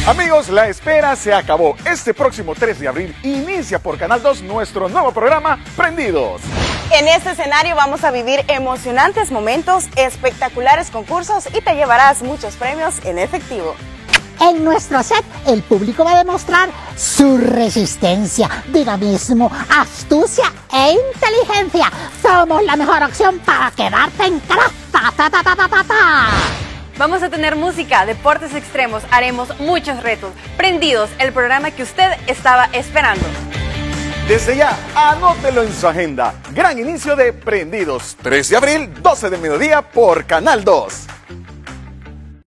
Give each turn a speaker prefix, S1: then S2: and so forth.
S1: Amigos, la espera se acabó. Este próximo 3 de abril inicia por Canal 2 nuestro nuevo programa Prendidos.
S2: En este escenario vamos a vivir emocionantes momentos, espectaculares concursos y te llevarás muchos premios en efectivo.
S3: En nuestro set, el público va a demostrar su resistencia, dinamismo, astucia e inteligencia. Somos la mejor opción para quedarte en cresta.
S4: Vamos a tener música, deportes extremos, haremos muchos retos. Prendidos, el programa que usted estaba esperando.
S1: Desde ya, anótelo en su agenda. Gran inicio de Prendidos. 3 de abril, 12 del mediodía por Canal 2.